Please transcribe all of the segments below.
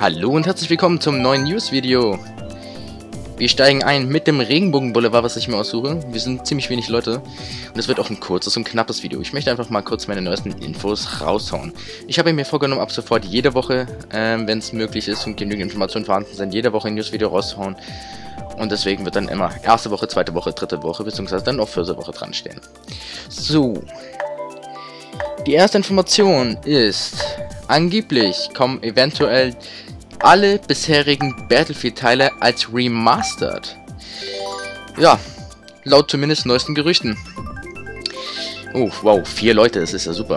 Hallo und herzlich willkommen zum neuen News-Video. Wir steigen ein mit dem Regenbogenboulevard, was ich mir aussuche. Wir sind ziemlich wenig Leute und es wird auch ein kurzes und knappes Video. Ich möchte einfach mal kurz meine neuesten Infos raushauen. Ich habe mir vorgenommen, ab sofort jede Woche, wenn es möglich ist und genügend Informationen vorhanden sind, jede Woche ein News-Video rauszuhauen. Und deswegen wird dann immer erste Woche, zweite Woche, dritte Woche, beziehungsweise dann auch vierte Woche dran stehen. So. Die erste Information ist, angeblich kommen eventuell alle bisherigen Battlefield-Teile als Remastered. Ja, laut zumindest neuesten Gerüchten. Oh, wow, 4 Leute, das ist ja super.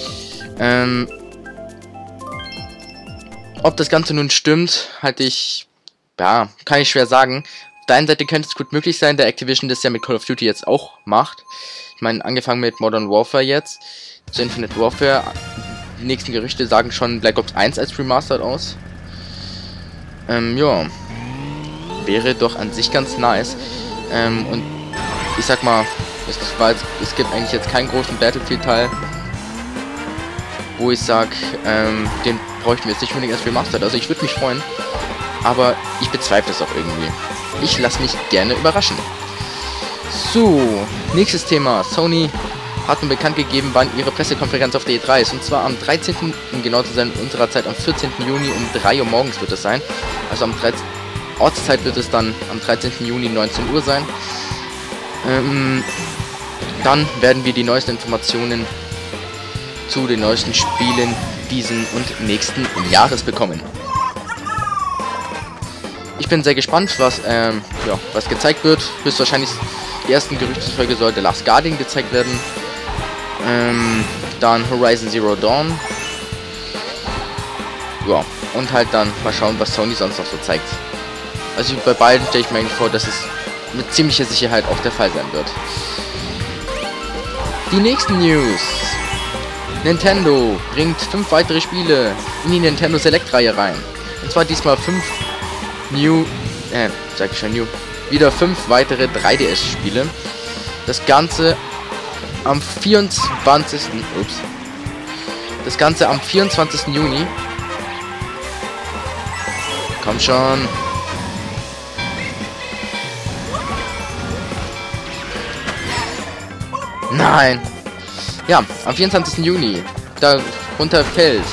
Ob das Ganze nun stimmt, halte ich, ja, kann ich schwer sagen. Auf der einen Seite könnte es gut möglich sein, da Activision das ja mit Call of Duty jetzt auch macht. Ich meine, angefangen mit Modern Warfare jetzt, zu Infinite Warfare. Die nächsten Gerüchte sagen schon Black Ops 1 als Remastered aus. Ja, wäre doch an sich ganz nice. Und ich sag mal, es gibt eigentlich jetzt keinen großen Battlefield-Teil, wo ich sag, den bräuchten wir jetzt nicht unbedingt als Remastered. Also ich würde mich freuen, aber ich bezweifle es auch irgendwie. Ich lasse mich gerne überraschen. So, nächstes Thema. Sony hat nun bekannt gegeben, wann ihre Pressekonferenz auf der E3 ist. Und zwar am 13., um genau zu sein, unserer Zeit am 14. Juni um 3 Uhr morgens wird es sein. Also am 13. Ortszeit wird es dann am 13. Juni 19 Uhr sein. Dann werden wir die neuesten Informationen zu den neuesten Spielen diesen und nächsten Jahres bekommen. Ich bin sehr gespannt, was gezeigt wird. Höchstwahrscheinlich die ersten Gerüchte zufolge soll The Last Guardian gezeigt werden. Dann Horizon Zero Dawn. Ja, und halt dann mal schauen, was Sony sonst noch so zeigt. Also bei beiden stelle ich mir eigentlich vor, dass es mit ziemlicher Sicherheit auch der Fall sein wird. Die nächsten News. Nintendo bringt 5 weitere Spiele in die Nintendo Select-Reihe rein. Und zwar diesmal 5 wieder 5 weitere 3DS-Spiele. Das Ganze am 24. Das Ganze am 24. Juni. Komm schon. Nein. Ja, am 24. Juni. Darunter fällt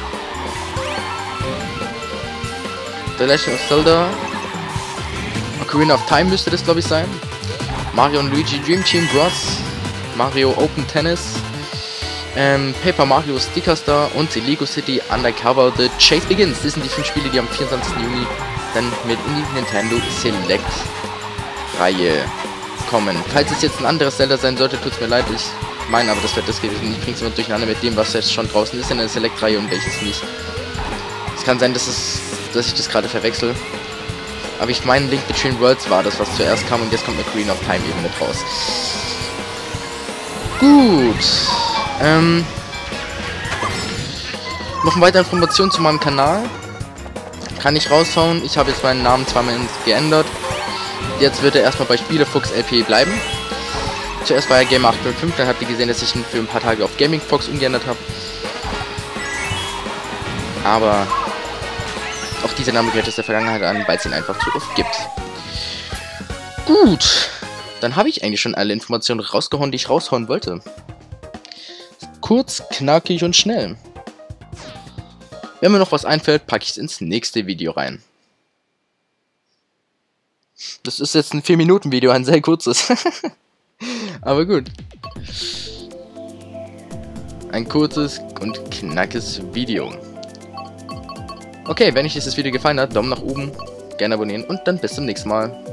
The Legend of Zelda. Ocarina of Time müsste das, glaube ich, sein. Mario und Luigi Dream Team Bros. Mario Open Tennis. Paper Mario Sticker Star und Lego City Undercover The Chase Begins. Das sind die 5 Spiele, die am 24. Juni dann mit in die Nintendo Select Reihe kommen. Falls es jetzt ein anderes Zelda sein sollte, tut es mir leid. Ich meine aber, das wird das gewesen. Ich bringe es immer durcheinander mit dem, was jetzt schon draußen ist in der Select Reihe und welches nicht. Es kann sein, dass ich das gerade verwechsel. Aber ich meine, Link Between Worlds war das, was zuerst kam, und jetzt kommt Ocarina of Time eben mit raus. Gut. Noch eine weitere Information zu meinem Kanal. Kann ich raushauen. Ich habe jetzt meinen Namen zweimal geändert. Jetzt wird er erstmal bei Spielefuchs LP bleiben. Zuerst war er Gamer 805, dann habt ihr gesehen, dass ich ihn für ein paar Tage auf Gaming Fox umgeändert habe. Aber auch dieser Name gehört aus der Vergangenheit an, weil es ihn einfach zu oft gibt. Gut. Dann habe ich eigentlich schon alle Informationen rausgehauen, die ich raushauen wollte. Kurz, knackig und schnell. Wenn mir noch was einfällt, packe ich es ins nächste Video rein. Das ist jetzt ein 4-Minuten-Video, ein sehr kurzes. Aber gut. Ein kurzes und knackiges Video. Okay, wenn euch dieses Video gefallen hat, Daumen nach oben, gerne abonnieren und dann bis zum nächsten Mal.